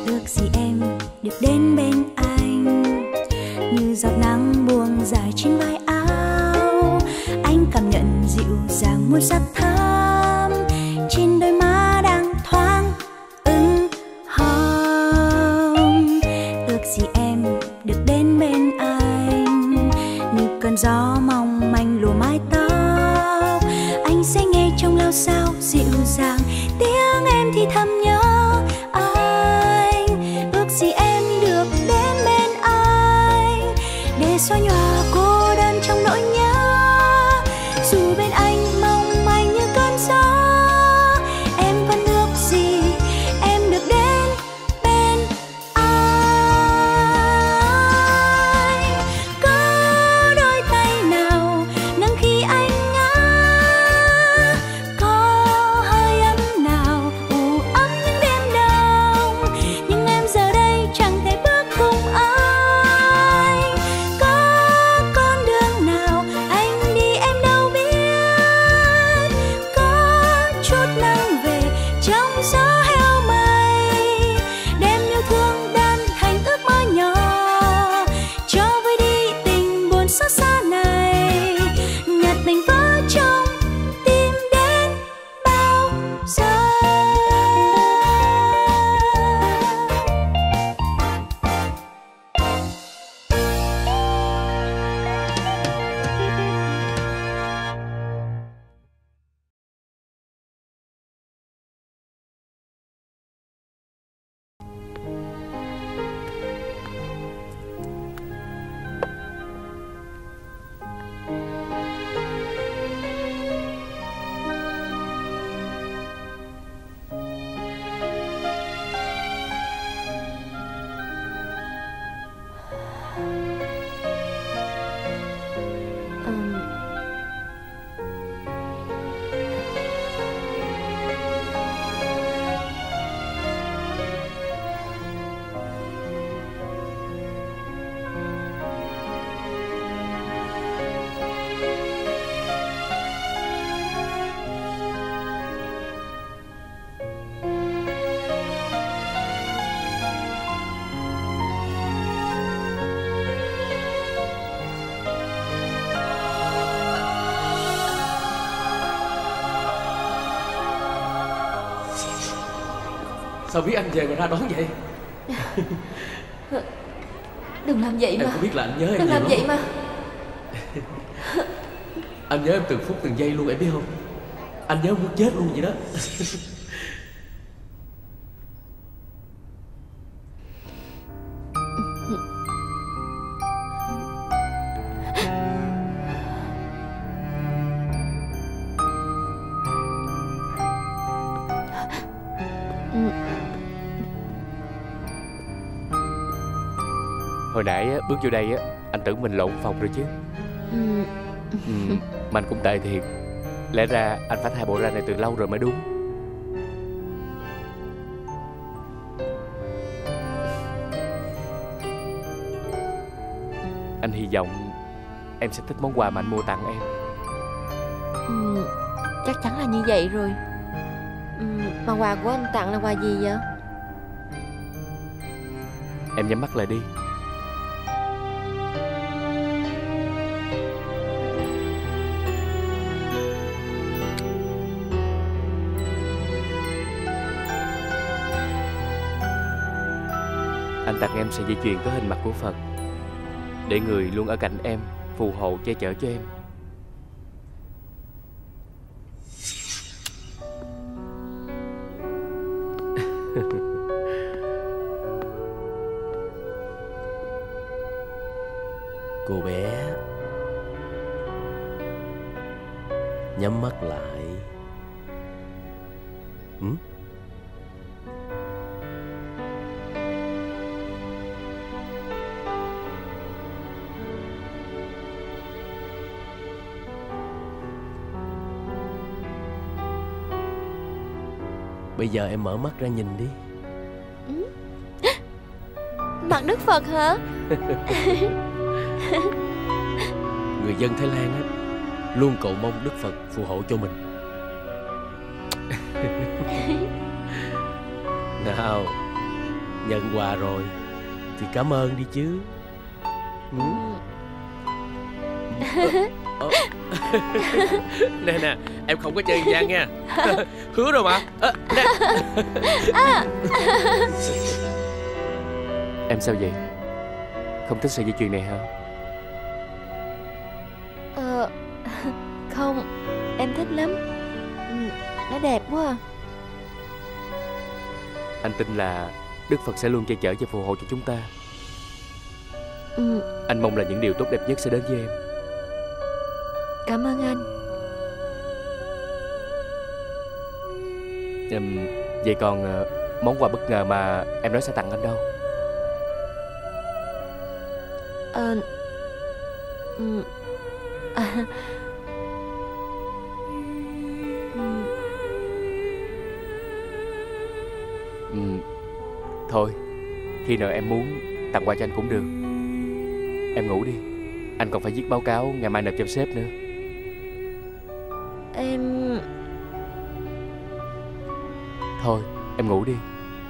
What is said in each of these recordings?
Ước gì em được đến bên anh, như giọt nắng buông dài trên vai áo. Anh cảm nhận dịu dàng mùi sắc thắm trên đôi má đang thoáng ửng hồng. Ước gì em được đến bên anh, như cơn gió mong manh lùa mái tóc. Anh sẽ nghe trong lao sao dịu dàng tiếng em thì thầm nhớ anh. Ước gì em được đến bên anh để xóa nhòa cô đơn trong nỗi nhớ. Dù bên anh mong manh như cơn gió, em vẫn ước gì em được đến bên anh. Có đôi tay nào nâng khi anh ngã, có hơi ấm nào ủ ấm những đêm đông, nhưng em giờ đây chẳng thể bước cùng anh. Có con đường nào anh đi em đâu biết, có chút nắng về trong gió heo mây, đem yêu thương đan thành ước mơ nhỏ, cho vơi đi tình buồn xót xa này. Nhặt mảnh vỡ trong tim đến bao giờ. Sao biết anh về mà ra đón vậy? Đừng làm vậy mà. Em có biết là anh nhớ em Đừng nhiều làm lắm vậy không? mà. Anh nhớ em từng phút từng giây luôn, em biết không? Anh nhớ muốn chết luôn vậy đó. Hồi nãy á, bước vô đây á, anh tưởng mình lộn phòng rồi chứ. Mà anh cũng tệ thiệt. Lẽ ra anh phải thay bộ ra này từ lâu rồi mới đúng. Anh hy vọng em sẽ thích món quà mà anh mua tặng em. Chắc chắn là như vậy rồi. Mà quà của anh tặng là quà gì vậy? Em nhắm mắt lại đi. Anh tặng em sợi dây chuyền có hình mặt của Phật, để người luôn ở cạnh em, phù hộ che chở cho em. Cô bé, nhắm mắt lại. Bây giờ em mở mắt ra nhìn đi. Mặt Đức Phật hả? Người dân Thái Lan á, luôn cầu mong Đức Phật phù hộ cho mình. Nào, Nhận quà rồi thì cảm ơn đi chứ. Nè nè, em không có chơi gian nha. Hứa rồi mà. Nè. Em sao vậy? Không thích sợi dây chuyền này hả? Không, em thích lắm. Nó đẹp quá à. Anh tin là Đức Phật sẽ luôn che chở và phù hộ cho chúng ta. Anh mong là những điều tốt đẹp nhất sẽ đến với em. Cảm ơn anh. Vậy còn món quà bất ngờ mà em nói sẽ tặng anh đâu? Thôi, khi nào em muốn tặng quà cho anh cũng được. Em ngủ đi, anh còn phải viết báo cáo ngày mai nộp cho sếp nữa. Thôi, em ngủ đi.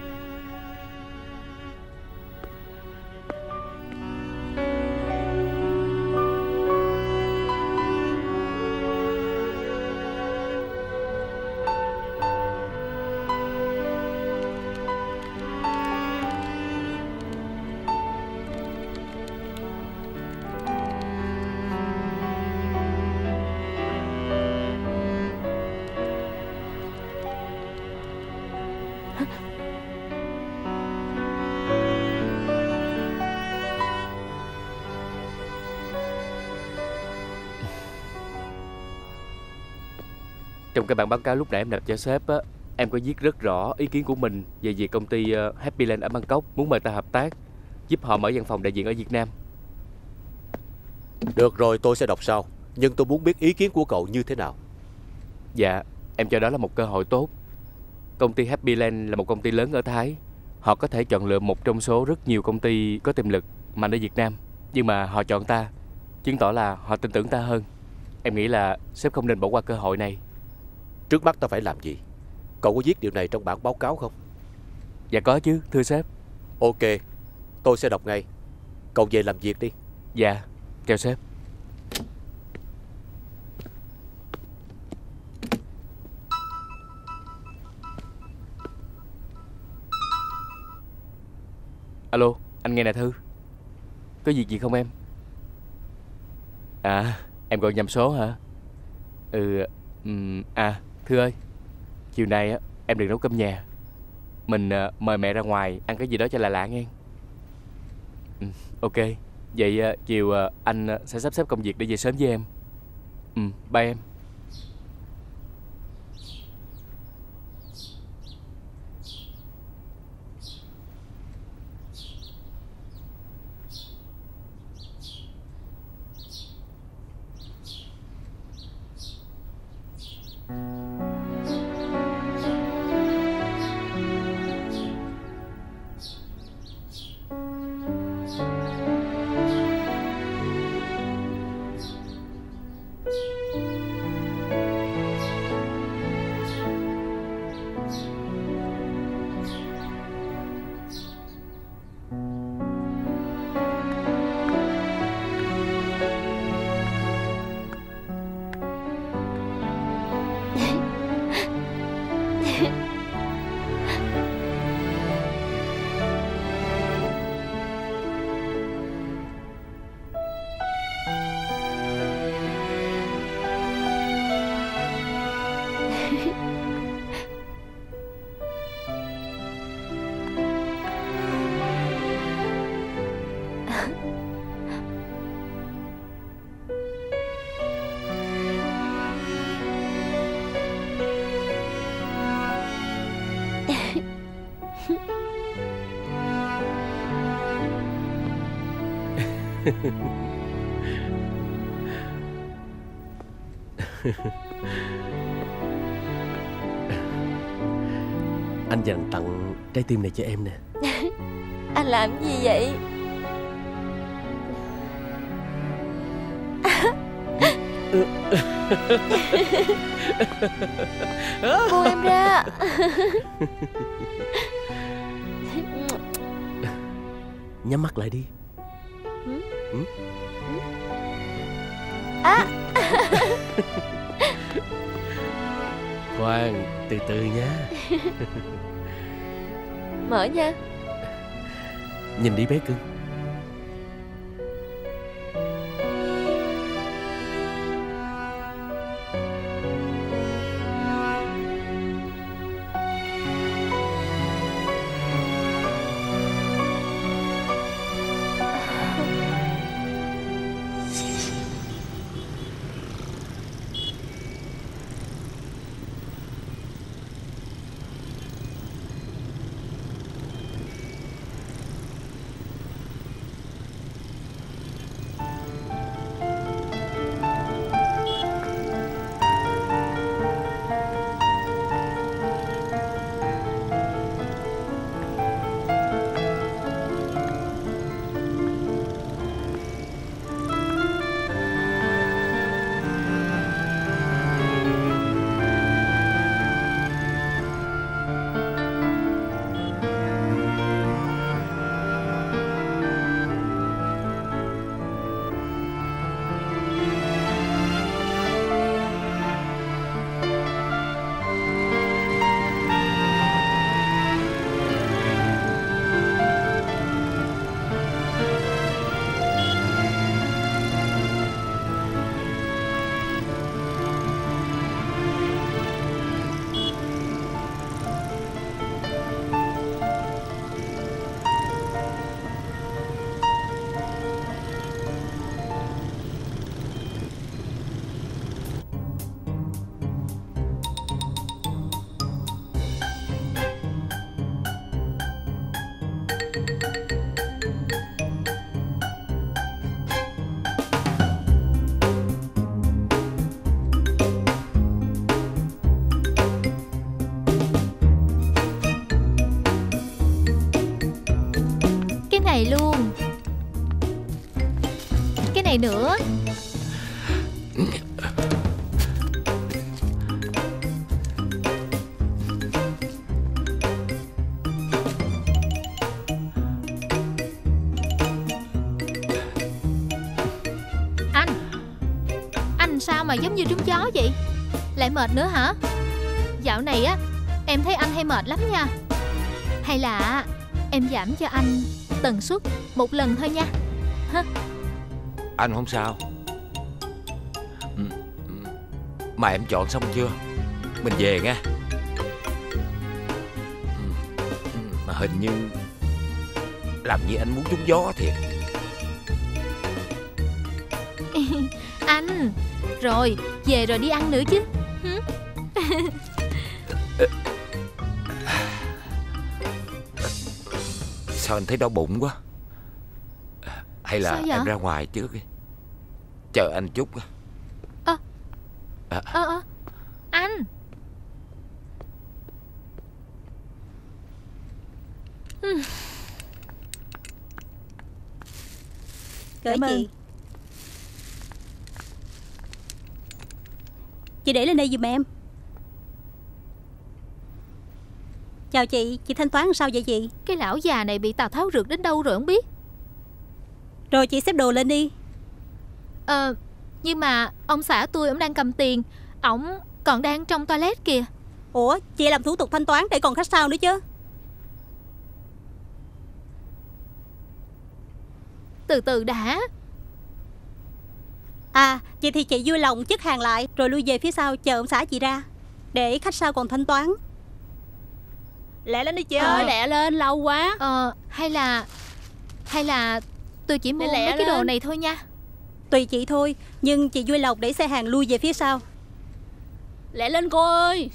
Trong cái bản báo cáo lúc nãy em nộp cho sếp á, em có viết rất rõ ý kiến của mình về việc công ty Happy Land ở Bangkok muốn mời ta hợp tác, giúp họ mở văn phòng đại diện ở Việt Nam. Được rồi, tôi sẽ đọc sau. Nhưng tôi muốn biết ý kiến của cậu như thế nào. Dạ, em cho đó là một cơ hội tốt. Công ty Happy Land là một công ty lớn ở Thái. Họ có thể chọn lựa một trong số rất nhiều công ty có tiềm lực mạnh ở Việt Nam. Nhưng mà họ chọn ta, chứng tỏ là họ tin tưởng ta hơn. Em nghĩ là sếp không nên bỏ qua cơ hội này. Trước mắt ta phải làm gì? Cậu có viết điều này trong bản báo cáo không? Dạ có chứ, thưa sếp. Ok, tôi sẽ đọc ngay. Cậu về làm việc đi. Dạ, chào sếp. Alo, anh nghe nè Thư. Có việc gì không em? À, em gọi nhầm số hả? Thư ơi, chiều nay á em đừng nấu cơm nhà. Mình mời mẹ ra ngoài ăn cái gì đó cho lạ lạ nghe. Ok, vậy chiều anh sẽ sắp xếp công việc để về sớm với em. Bye em. Anh dành tặng trái tim này cho em nè. Anh làm gì vậy? Buông em ra. Nhắm mắt lại đi. Khoan, từ từ nha. Mở nha. Nhìn đi bé cưng. Này luôn. Cái này nữa. Anh sao mà giống như trúng chó vậy? Lại mệt nữa hả? Dạo này á, em thấy anh hay mệt lắm nha. Hay là em giảm cho anh tần suất một lần thôi nha. Hả? Anh không sao. Mà em chọn xong chưa? Mình về nha. Mà hình như làm như anh muốn trúng gió thiệt. Anh rồi, về rồi đi ăn nữa chứ. Sao anh thấy đau bụng quá? Hay là em ra ngoài trước đi, chờ anh chút. Anh. Cảm ơn chị để lên đây giùm em. Chào chị thanh toán sao vậy chị? Cái lão già này bị Tào Tháo rượt đến đâu rồi không biết. Rồi chị xếp đồ lên đi. Nhưng mà ông xã tôi, ông đang cầm tiền. Ổng còn đang trong toilet kìa. Ủa, chị làm thủ tục thanh toán để còn khách sau nữa chứ. Từ từ đã. À, vậy thì chị vui lòng chất hàng lại rồi lui về phía sau chờ ông xã chị ra, để khách sau còn thanh toán. Lẹ lên đi chị ơi. Lẹ lên, lâu quá. Hay là tôi chỉ mua mấy cái đồ này thôi nha. Tùy chị thôi, nhưng chị vui lòng để xe hàng lui về phía sau. Lẹ lên cô ơi.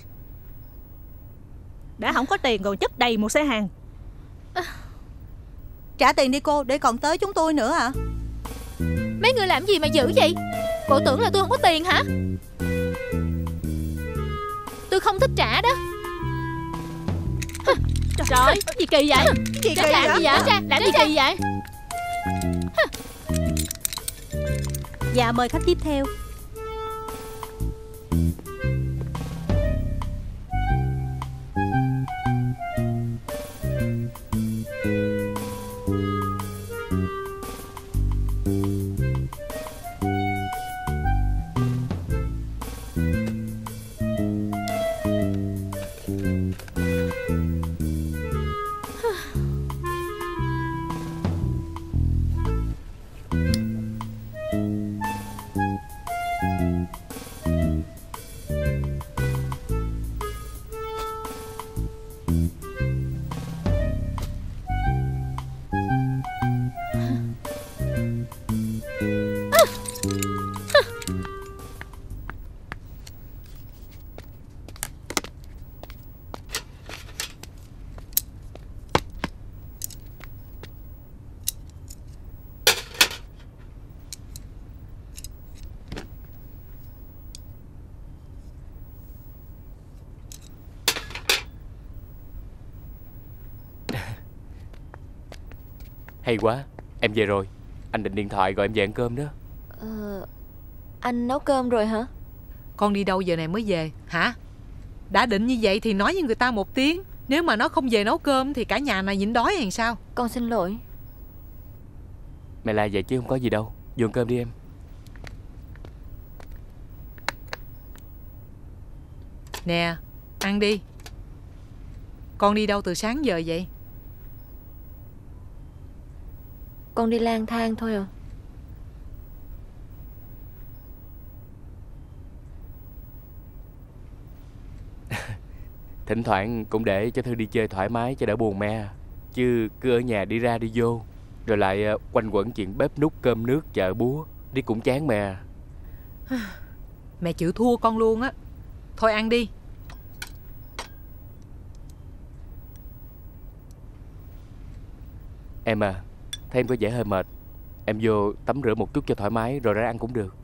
Đã không có tiền còn chất đầy một xe hàng. Trả tiền đi cô, để còn tới chúng tôi nữa à? Mấy người làm gì mà dữ vậy? Bộ tưởng là tôi không có tiền hả? Tôi không thích trả đó. Trời, gì kỳ vậy? Gì kỳ làm gì vậy? Làm gì kỳ vậy? Dạ, mời khách tiếp theo. Hay quá, em về rồi. Anh định điện thoại gọi em về ăn cơm đó. Anh nấu cơm rồi hả? Con đi đâu giờ này mới về hả? Đã định như vậy thì nói với người ta một tiếng. Nếu mà nó không về nấu cơm thì cả nhà này nhịn đói hay sao? Con xin lỗi. Mẹ la vậy chứ không có gì đâu. Vô ăn cơm đi em. Nè, ăn đi. Con đi đâu từ sáng giờ vậy? Con đi lang thang thôi à. Thỉnh thoảng cũng để cho Thư đi chơi thoải mái cho đỡ buồn mẹ. Chứ cứ ở nhà đi ra đi vô, rồi lại quanh quẩn chuyện bếp núc cơm nước chợ búa, đi cũng chán mẹ. Mẹ chịu thua con luôn á. Thôi ăn đi. Em à, thấy em có vẻ hơi mệt, em vô tắm rửa một chút cho thoải mái rồi ra ăn cũng được.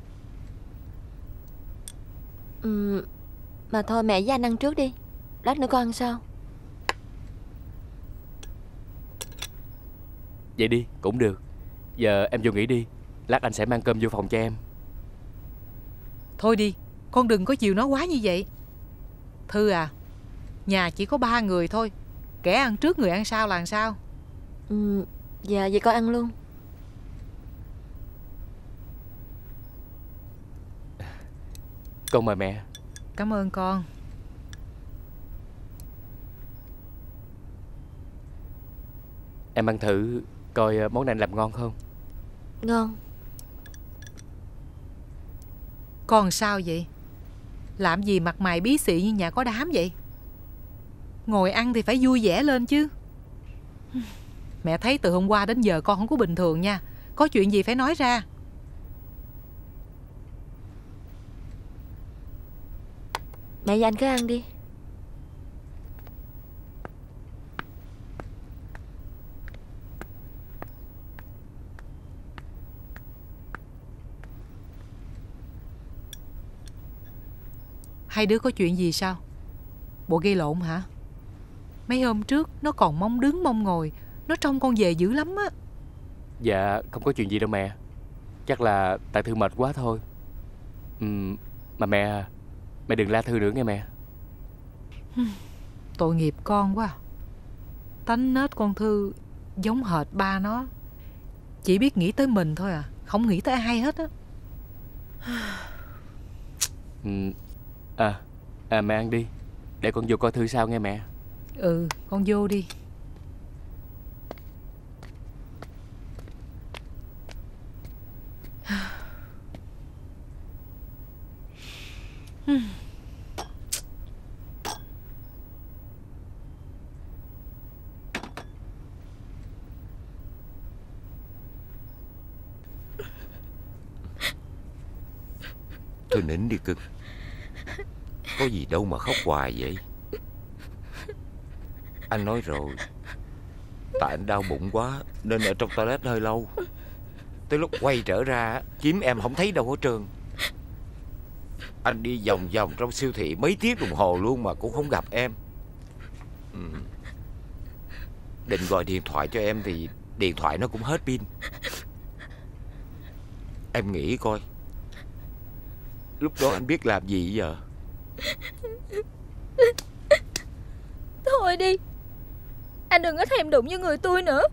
Mà thôi mẹ với anh ăn trước đi. Lát nữa con ăn sau. Vậy đi, cũng được. Giờ em vô nghỉ đi. Lát anh sẽ mang cơm vô phòng cho em. Thôi đi, con đừng có chiều nó quá như vậy. Thư à, nhà chỉ có 3 người thôi. Kẻ ăn trước người ăn sau là làm sao? Dạ, vậy con ăn luôn. Con mời mẹ. Cảm ơn con. Em ăn thử coi món này anh làm ngon không? Ngon. Con sao vậy? Làm gì mặt mày bí xị như nhà có đám vậy? Ngồi ăn thì phải vui vẻ lên chứ. Mẹ thấy từ hôm qua đến giờ con không có bình thường nha. Có chuyện gì phải nói ra. Mẹ và anh cứ ăn đi. Hai đứa có chuyện gì sao? Bộ gây lộn hả? Mấy hôm trước nó còn mong đứng mong ngồi. Nó trông con về dữ lắm á. Dạ không có chuyện gì đâu mẹ. Chắc là tại Thư mệt quá thôi. Mà mẹ đừng la Thư nữa nghe mẹ. Tội nghiệp con quá. Tánh nết con Thư giống hệt ba nó. Chỉ biết nghĩ tới mình thôi à, không nghĩ tới ai hết á. Mẹ ăn đi. Để con vô coi Thư sao nghe mẹ. Ừ, con vô đi. Thôi nín đi cưng. Có gì đâu mà khóc hoài vậy. Anh nói rồi, tại anh đau bụng quá nên ở trong toilet hơi lâu. Tới lúc quay trở ra kiếm em không thấy đâu hết trơn. Anh đi vòng vòng trong siêu thị mấy tiếng đồng hồ luôn mà cũng không gặp em. Định gọi điện thoại cho em thì điện thoại nó cũng hết pin. Em nghĩ coi, lúc đó anh biết làm gì giờ? Thôi đi, anh đừng có thèm đụng với người tôi nữa.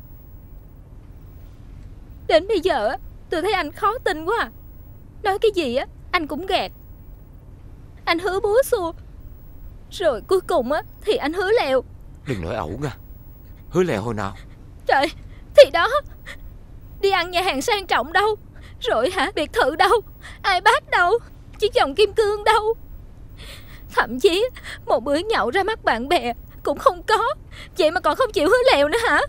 Đến bây giờ tôi thấy anh khó tin quá à. Nói cái gì á anh cũng gạt. Anh hứa búa xua, rồi cuối cùng á thì anh hứa lèo. Đừng nói ẩu nha. Hứa lèo hồi nào? Trời, thì đó, đi ăn nhà hàng sang trọng đâu, rồi hả biệt thự đâu, ai bác đâu, chiếc vòng kim cương đâu. Thậm chí một bữa nhậu ra mắt bạn bè cũng không có. Vậy mà còn không chịu hứa lèo nữa hả?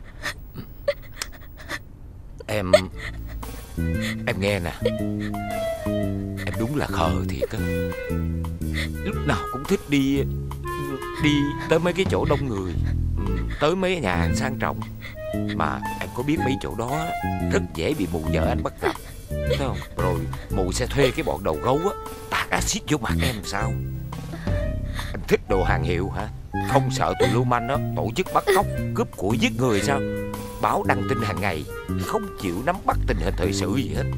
Em nghe nè, em đúng là khờ thiệt á. Lúc nào cũng thích đi tới mấy cái chỗ đông người, tới mấy nhà hàng sang trọng. Mà em có biết mấy chỗ đó rất dễ bị mụ vợ anh bắt gặp, thấy không? Rồi mụ sẽ thuê cái bọn đầu gấu á tạt axit vô mặt em làm sao? Em thích đồ hàng hiệu hả? Không sợ tụi lưu manh á tổ chức bắt cóc, cướp của giết người sao? báo đăng tin hàng ngày, không chịu nắm bắt tình hình thời sự gì hết.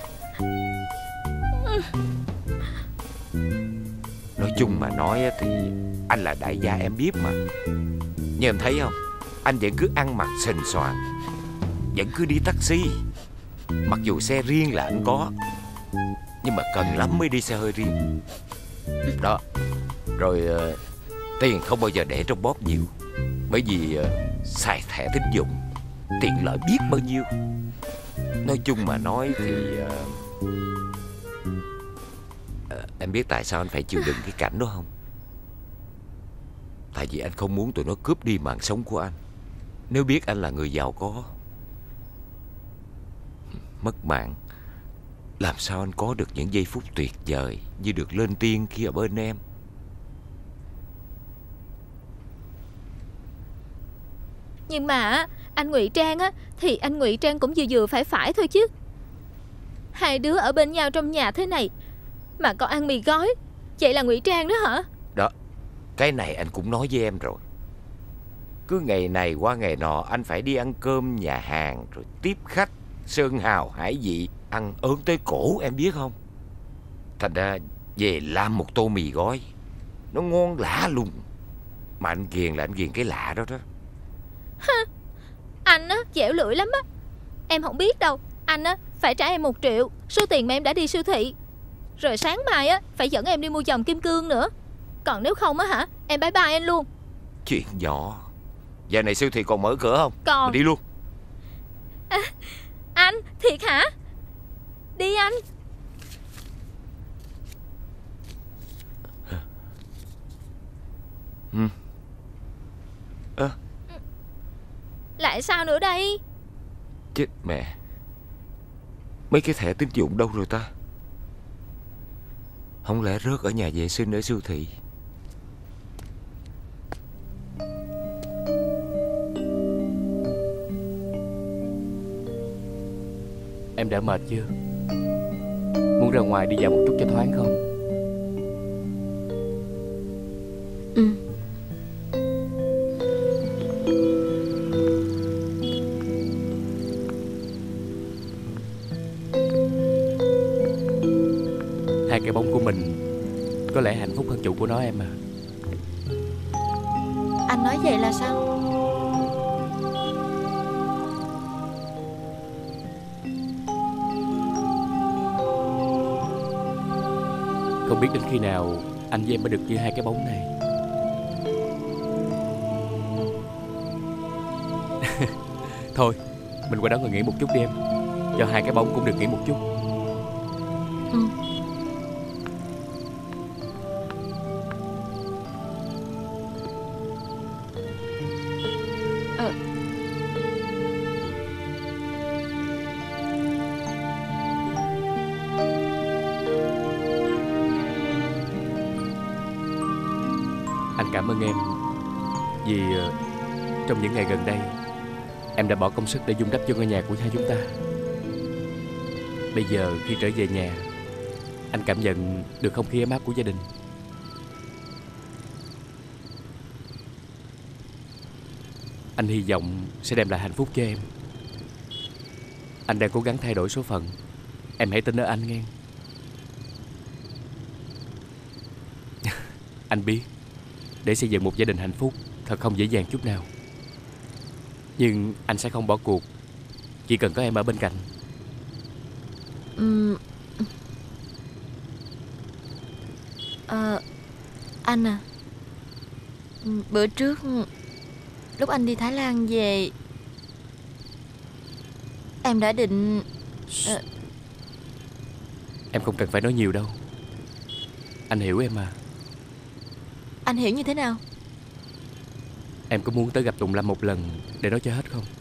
Nói chung mà nói thì anh là đại gia em biết mà. Nhưng em thấy không, anh vẫn cứ ăn mặc sình soàn, vẫn cứ đi taxi. Mặc dù xe riêng là anh có, nhưng mà cần lắm mới đi xe hơi riêng. Đó. Rồi tiền không bao giờ để trong bóp nhiều, bởi vì xài thẻ tín dụng tiện lợi biết bao nhiêu. Nói chung mà nói thì em biết tại sao anh phải chịu đựng cái cảnh đó không? Tại vì anh không muốn tụi nó cướp đi mạng sống của anh. Nếu biết anh là người giàu có, mất mạng, làm sao anh có được những giây phút tuyệt vời như được lên tiên khi ở bên em? Nhưng mà anh ngụy trang á, thì anh ngụy trang cũng vừa vừa phải thôi chứ. Hai đứa ở bên nhau trong nhà thế này mà còn ăn mì gói, vậy là ngụy trang đó hả? Đó, cái này anh cũng nói với em rồi. Cứ ngày này qua ngày nọ anh phải đi ăn cơm nhà hàng, rồi tiếp khách sơn hào hải vị, ăn ớn tới cổ em biết không? Thành ra về làm một tô mì gói, nó ngon lạ lùng. Mà anh ghiền là anh ghiền cái lạ đó đó. Anh á dẻo lưỡi lắm á. Em không biết đâu. Anh á phải trả em 1 triệu số tiền mà em đã đi siêu thị. Rồi sáng mai á phải dẫn em đi mua vòng kim cương nữa. Còn nếu không á hả, em bye bye anh luôn. Chuyện nhỏ. Giờ này siêu thị còn mở cửa không? Còn. Mình đi luôn. Anh thiệt hả? Đi anh. Lại sao nữa đây? Chết mẹ, mấy cái thẻ tín dụng đâu rồi ta? Không lẽ rớt ở nhà vệ sinh ở siêu thị? Em đã mệt chưa? Muốn ra ngoài đi dạo một chút cho thoáng không? Hai cái bóng của mình có lẽ hạnh phúc hơn chủ của nó em à. Anh nói vậy là sao? Không biết đến khi nào anh với em mới được như hai cái bóng này. Thôi, mình qua đó ngồi nghỉ một chút đi em. Cho hai cái bóng cũng được nghỉ một chút. Anh cảm ơn em vì trong những ngày gần đây em đã bỏ công sức để vun đắp cho ngôi nhà của hai chúng ta. Bây giờ khi trở về nhà, anh cảm nhận được không khí ấm áp của gia đình. Anh hy vọng sẽ đem lại hạnh phúc cho em. Anh đang cố gắng thay đổi số phận. Em hãy tin ở anh nghe. Anh biết để xây dựng một gia đình hạnh phúc thật không dễ dàng chút nào. Nhưng anh sẽ không bỏ cuộc, chỉ cần có em ở bên cạnh. Anh à, bữa trước lúc anh đi Thái Lan về, em đã định Em không cần phải nói nhiều đâu. Anh hiểu em mà. Anh hiểu như thế nào? Em có muốn tới gặp Tùng Lâm một lần để nói cho hết không?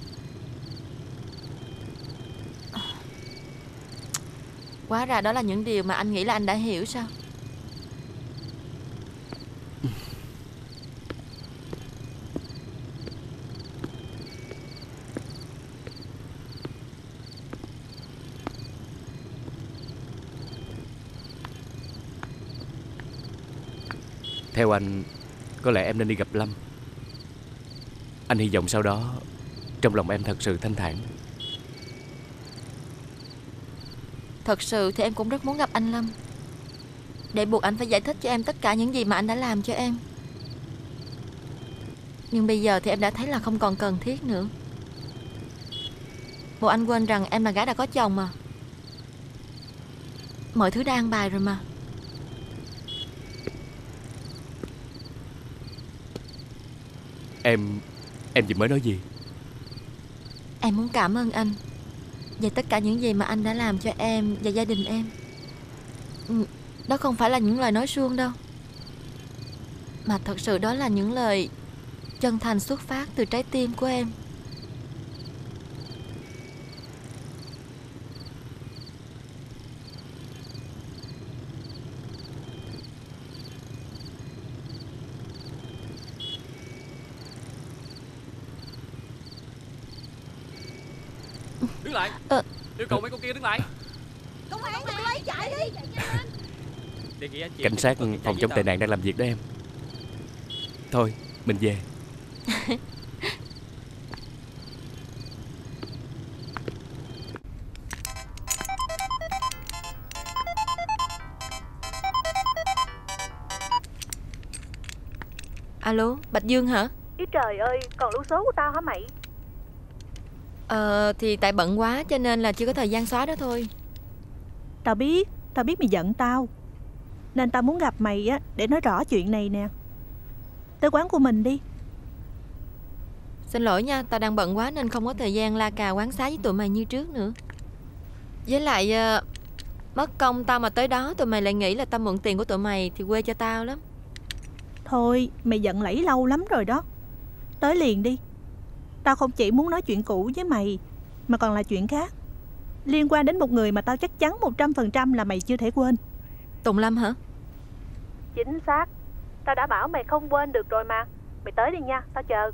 Hóa ra đó là những điều mà anh nghĩ là anh đã hiểu sao? Theo anh, có lẽ em nên đi gặp Lâm. Anh hy vọng sau đó trong lòng em thật sự thanh thản. Thật sự thì em cũng rất muốn gặp anh Lâm, để buộc anh phải giải thích cho em tất cả những gì mà anh đã làm cho em. Nhưng bây giờ thì em đã thấy là không còn cần thiết nữa. Bộ anh quên rằng em là gái đã có chồng mà. Mọi thứ đã an bài rồi mà. Em vừa mới nói gì? Em muốn cảm ơn anh về tất cả những gì mà anh đã làm cho em và gia đình em. Đó không phải là những lời nói suông đâu, mà thật sự đó là những lời chân thành xuất phát từ trái tim của em. Đứng lại. Yêu cầu mấy con kia đứng lại. Công an ơi, chạy đi. Cảnh sát phòng chống tệ nạn đang làm việc đó em. Thôi mình về. Alo, Bạch Dương hả? Ý trời ơi, còn lưu số của tao hả mày? Thì tại bận quá cho nên là chưa có thời gian xóa đó thôi. Tao biết mày giận tao, nên tao muốn gặp mày á để nói rõ chuyện này nè. Tới quán của mình đi. Xin lỗi nha, tao đang bận quá nên không có thời gian la cà quán xá với tụi mày như trước nữa. Với lại mất công tao mà tới đó tụi mày lại nghĩ là tao mượn tiền của tụi mày thì quê cho tao lắm. Thôi, mày giận lẫy lâu lắm rồi đó. Tới liền đi. Tao không chỉ muốn nói chuyện cũ với mày, mà còn là chuyện khác, liên quan đến một người mà tao chắc chắn 100% là mày chưa thể quên. Tùng Lâm hả? Chính xác. Tao đã bảo mày không quên được rồi mà. Mày tới đi nha, tao chờ.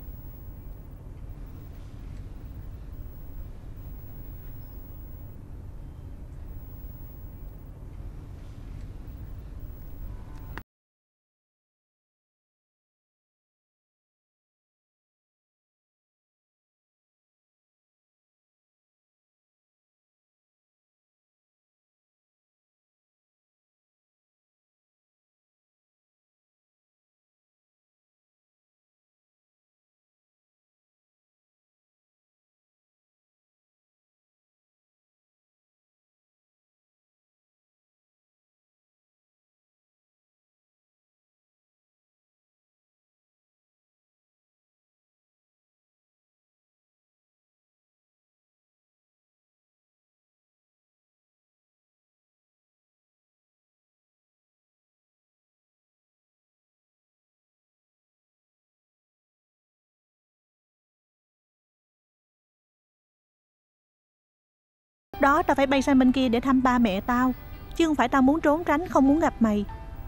Đó, tao phải bay sang bên kia để thăm ba mẹ tao, chứ không phải tao muốn trốn tránh, không muốn gặp mày.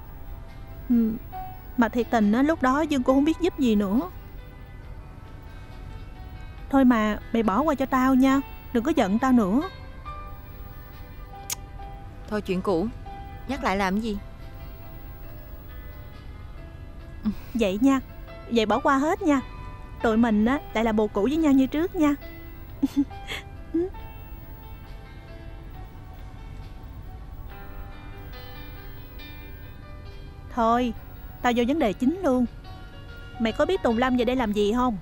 Mà thiệt tình á, lúc đó Dương cũng không biết giúp gì nữa. Thôi mà, mày bỏ qua cho tao nha, đừng có giận tao nữa. Thôi chuyện cũ, nhắc lại làm gì? Vậy nha, vậy bỏ qua hết nha. Tụi mình á lại là bồ cũ với nhau như trước nha. Thôi, tao vô vấn đề chính luôn. Mày có biết Tùng Lâm về đây làm gì không?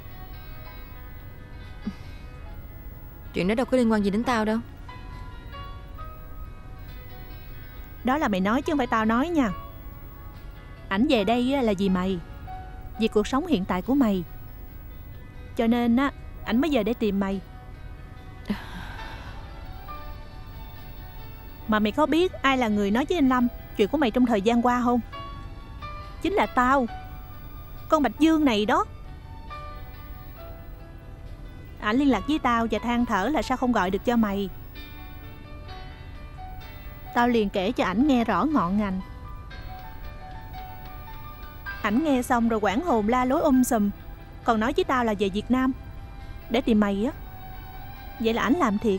Chuyện đó đâu có liên quan gì đến tao đâu. Đó là mày nói chứ không phải tao nói nha. Ảnh về đây là vì mày, vì cuộc sống hiện tại của mày. Cho nên á, ảnh mới về để tìm mày. Mà mày có biết ai là người nói với anh Lâm chuyện của mày trong thời gian qua không? Chính là tao, con Bạch Dương này đó. Ảnh liên lạc với tao và than thở là sao không gọi được cho mày. Tao liền kể cho ảnh nghe rõ ngọn ngành. Ảnh nghe xong rồi hoảng hồn la lối sùm, còn nói với tao là về Việt Nam để tìm mày á. Vậy là ảnh làm thiệt.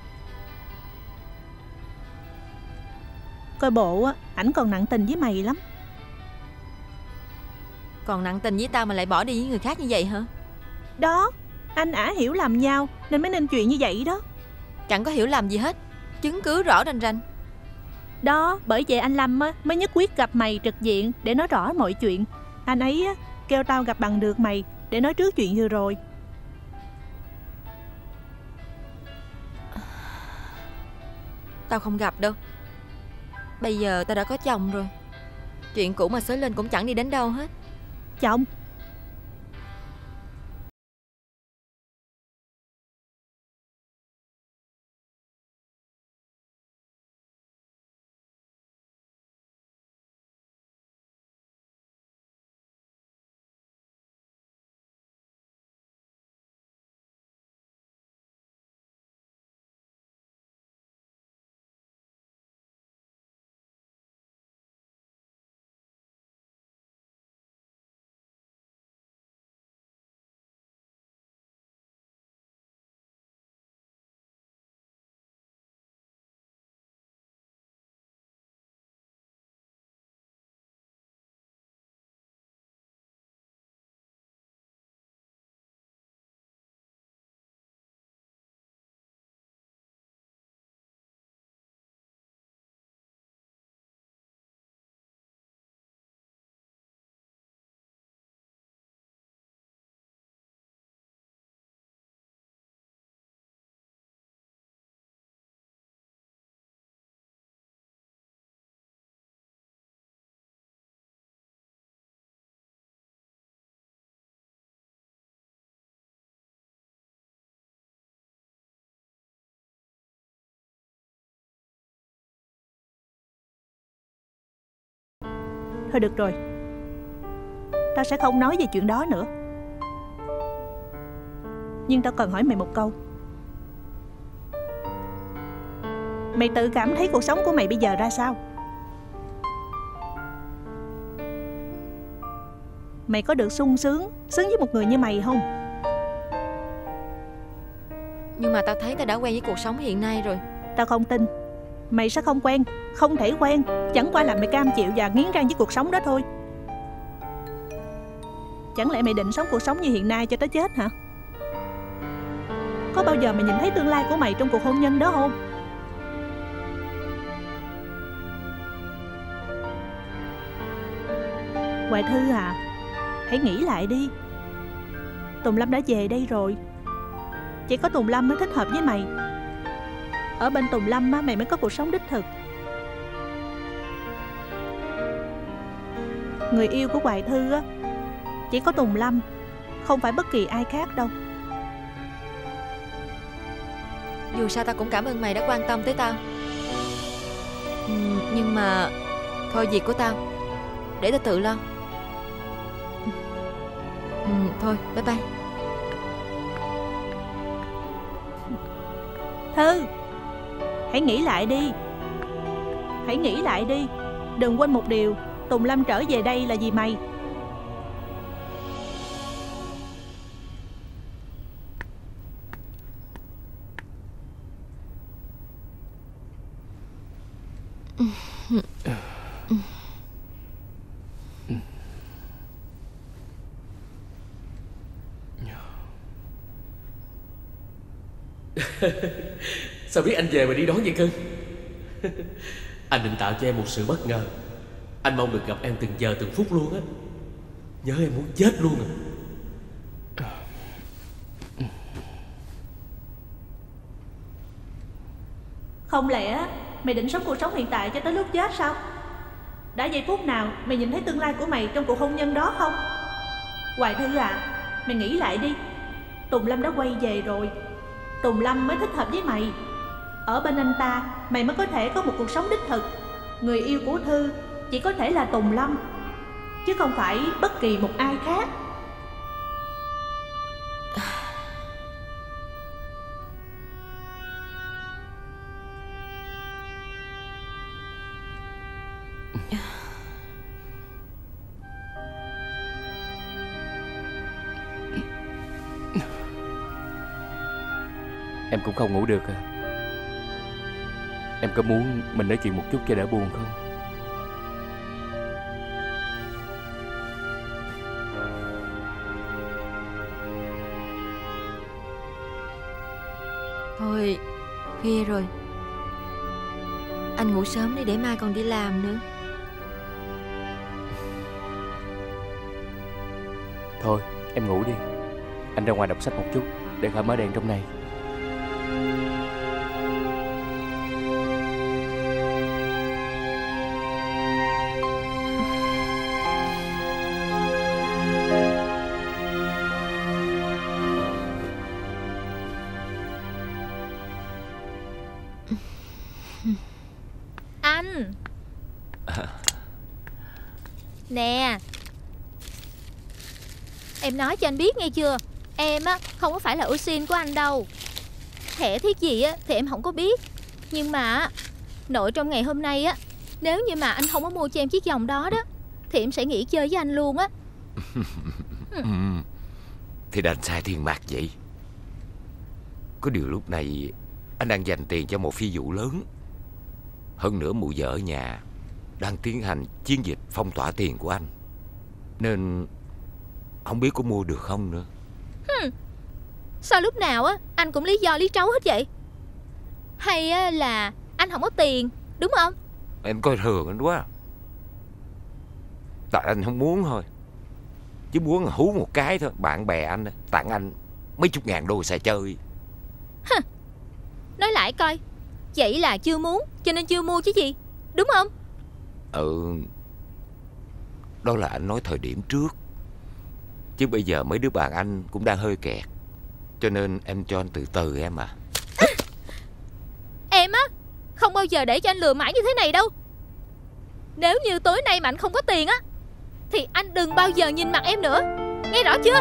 Coi bộ á, ảnh còn nặng tình với mày lắm. Còn nặng tình với tao mà lại bỏ đi với người khác như vậy hả? Đó, Anh ả hiểu lầm nhau nên mới nên chuyện như vậy đó. Chẳng có hiểu lầm gì hết, chứng cứ rõ rành rành. Đó, bởi vậy anh Lâm á, mới nhất quyết gặp mày trực diện để nói rõ mọi chuyện. Anh ấy á, kêu tao gặp bằng được mày để nói trước chuyện vừa rồi. Tao không gặp đâu. Bây giờ tao đã có chồng rồi. Chuyện cũ mà xới lên cũng chẳng đi đến đâu hết. Chồng? Thôi được rồi, tao sẽ không nói về chuyện đó nữa. Nhưng tao cần hỏi mày một câu. Mày tự cảm thấy cuộc sống của mày bây giờ ra sao? Mày có được sung sướng với một người như mày không? Nhưng mà tao thấy tao đã quen với cuộc sống hiện nay rồi. Tao không tin. Mày sẽ không quen, không thể quen. Chẳng qua là mày cam chịu và nghiến răng với cuộc sống đó thôi. Chẳng lẽ mày định sống cuộc sống như hiện nay cho tới chết hả? Có bao giờ mày nhìn thấy tương lai của mày trong cuộc hôn nhân đó không? Hoài Thư à, hãy nghĩ lại đi. Tùng Lâm đã về đây rồi. Chỉ có Tùng Lâm mới thích hợp với mày. Ở bên Tùng Lâm á, mày mới có cuộc sống đích thực. Người yêu của Hoài Thư á, chỉ có Tùng Lâm, không phải bất kỳ ai khác đâu. Dù sao tao cũng cảm ơn mày đã quan tâm tới tao. Nhưng mà thôi, việc của tao để tao tự lo. Thôi, bye bye. Thư, hãy nghĩ lại đi. Hãy nghĩ lại đi. Đừng quên một điều, Tùng Lâm trở về đây là vì mày. Sao biết anh về mà đi đón vậy cưng? Anh định tạo cho em một sự bất ngờ. Anh mong được gặp em từng giờ từng phút luôn á. Nhớ em muốn chết luôn à. Không lẽ mày định sống cuộc sống hiện tại cho tới lúc chết sao? Đã giây phút nào mày nhìn thấy tương lai của mày trong cuộc hôn nhân đó không? Hoài Thư à, mày nghĩ lại đi. Tùng Lâm đã quay về rồi. Tùng Lâm mới thích hợp với mày. Ở bên anh ta, mày mới có thể có một cuộc sống đích thực. Người yêu của Thư chỉ có thể là Tùng Lâm, chứ không phải bất kỳ một ai khác. Em cũng không ngủ được à? Em có muốn mình nói chuyện một chút cho đỡ buồn không? Thôi, khuya rồi. Anh ngủ sớm đi để mai còn đi làm nữa. Thôi em ngủ đi. Anh ra ngoài đọc sách một chút để khỏi mở đèn trong này. Anh nè, em nói cho anh biết nghe chưa. Em á không có phải là ưu sin của anh đâu. Thẻ thiết gì á thì em không có biết. Nhưng mà nội trong ngày hôm nay á, nếu như mà anh không có mua cho em chiếc vòng đó đó thì em sẽ nghỉ chơi với anh luôn á. Thì đành xài tiền mặt vậy. Có điều lúc này anh đang dành tiền cho một phi vụ lớn. Hơn nữa mụ vợ ở nhà đang tiến hành chiến dịch phong tỏa tiền của anh, nên không biết có mua được không nữa. Sao lúc nào á anh cũng lý do lý trấu hết vậy? Hay á là anh không có tiền, đúng không? Em coi thường anh quá. Tại anh không muốn thôi. Chứ muốn là hú một cái thôi. Bạn bè anh tặng anh mấy chục ngàn đô xài chơi. Nói lại coi. Vậy là chưa muốn cho nên chưa mua chứ gì, đúng không? Đó là anh nói thời điểm trước. Chứ bây giờ mấy đứa bạn anh cũng đang hơi kẹt, cho nên em cho anh từ từ em à. Em á không bao giờ để cho anh lừa mãi như thế này đâu. Nếu như tối nay mà anh không có tiền á thì anh đừng bao giờ nhìn mặt em nữa. Nghe rõ chưa?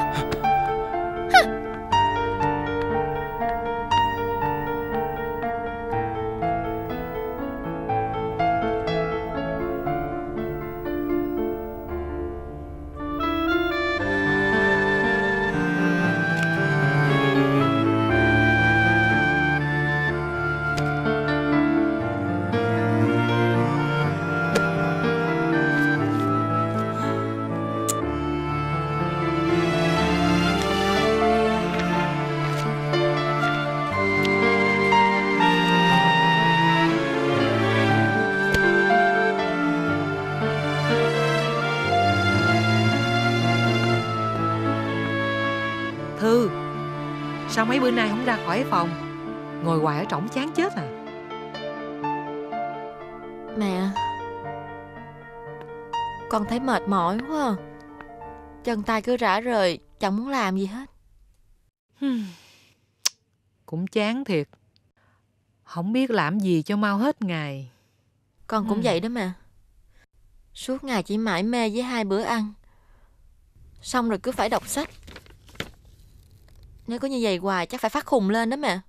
Thư, sao mấy bữa nay không ra khỏi phòng? Ngồi hoài ở trỏng chán chết à. Mẹ, con thấy mệt mỏi quá à. Chân tay cứ rã rời, chẳng muốn làm gì hết. Cũng chán thiệt. Không biết làm gì cho mau hết ngày. Con cũng vậy đó mà. Suốt ngày chỉ mải mê với 2 bữa ăn, xong rồi cứ phải đọc sách. Nếu có như vậy hoài chắc phải phát khùng lên đó mẹ.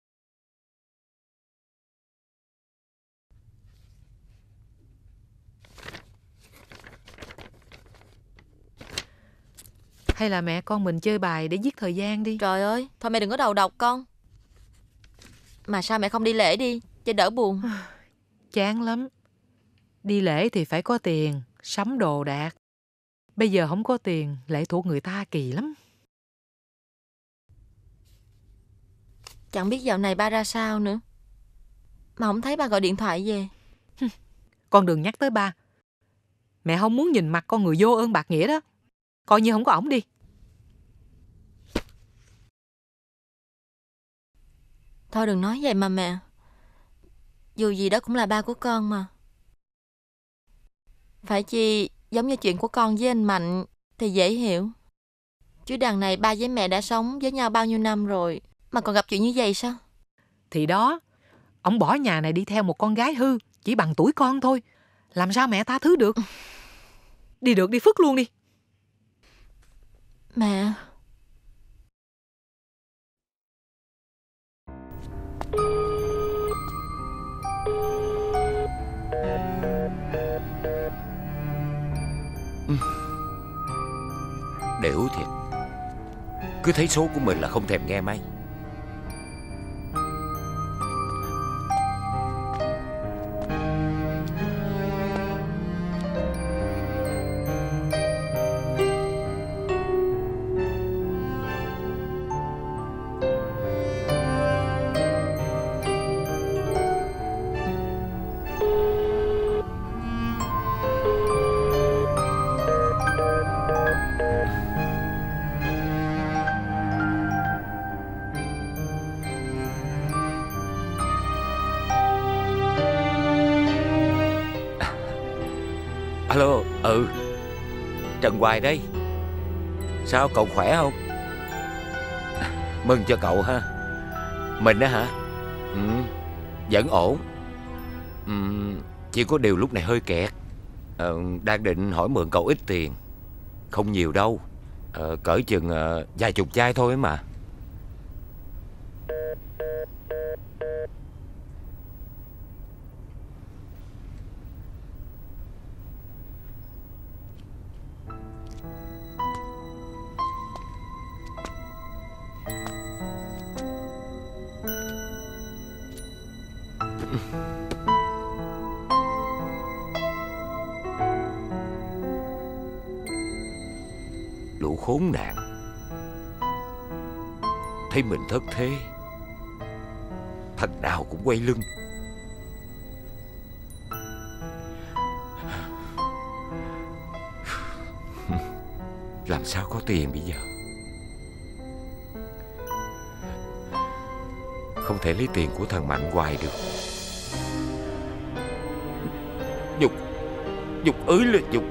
Hay là mẹ con mình chơi bài để giết thời gian đi. Trời ơi, thôi mẹ đừng có đầu độc con. Mà sao mẹ không đi lễ đi cho đỡ buồn? Chán lắm. Đi lễ thì phải có tiền, sắm đồ đạc. Bây giờ không có tiền, lễ thuộc người ta kỳ lắm. Chẳng biết dạo này ba ra sao nữa, mà không thấy ba gọi điện thoại về. Con đừng nhắc tới ba. Mẹ không muốn nhìn mặt con người vô ơn bạc nghĩa đó. Coi như không có ổng đi. Thôi đừng nói vậy mà mẹ. Dù gì đó cũng là ba của con mà. Phải chi giống như chuyện của con với anh Mạnh thì dễ hiểu. Chứ đằng này ba với mẹ đã sống với nhau bao nhiêu năm rồi mà còn gặp chuyện như vậy sao? Thì đó, ổng bỏ nhà này đi theo một con gái hư chỉ bằng tuổi con thôi. Làm sao mẹ tha thứ được? Đi được đi phức luôn đi. Mẹ. Đểu thiệt. Cứ thấy số của mình là không thèm nghe máy. Alo, Trần Hoài đây. Sao cậu khỏe không? Mừng cho cậu ha. Mình á hả? Vẫn ổn. Chỉ có điều lúc này hơi kẹt. Đang định hỏi mượn cậu ít tiền. Không nhiều đâu, cỡ chừng vài chục chai thôi mà. Lũ khốn nạn, thấy mình thất thế, thằng nào cũng quay lưng. Làm sao có tiền bây giờ? Không thể lấy tiền của thằng Mạnh hoài được. Dục ới là dục.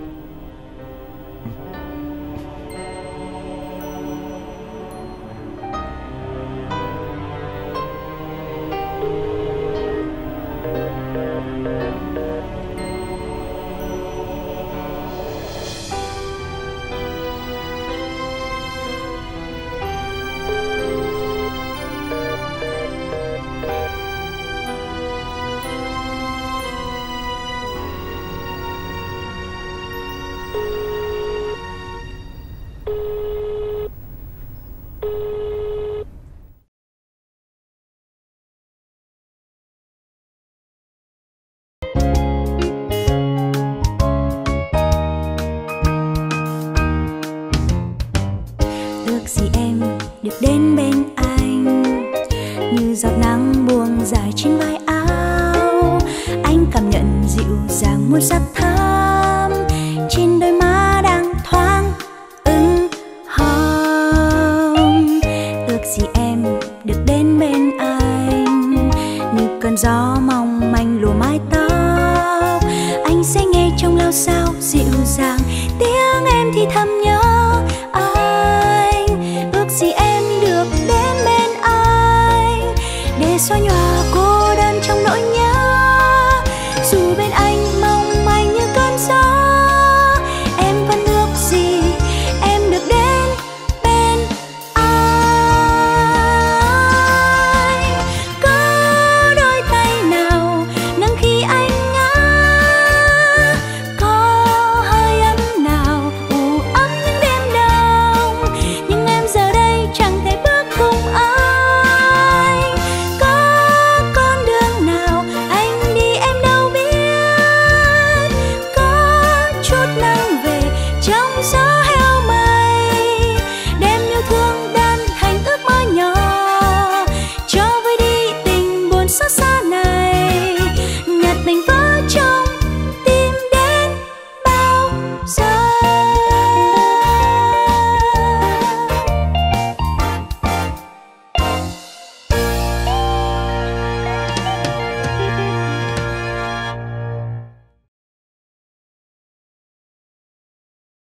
Đến bên anh như giọt nắng buông dài trên vai áo, anh cảm nhận dịu dàng mùi sắc thơm trên đôi má đang thoáng ửng hồng. Ước gì em được đến bên anh như cơn gió mong manh lùa mái tóc, anh sẽ nghe trong lao sao dịu dàng tiếng em thì thầm nhớ anh. Ước gì em được đến bên anh để xóa nhòa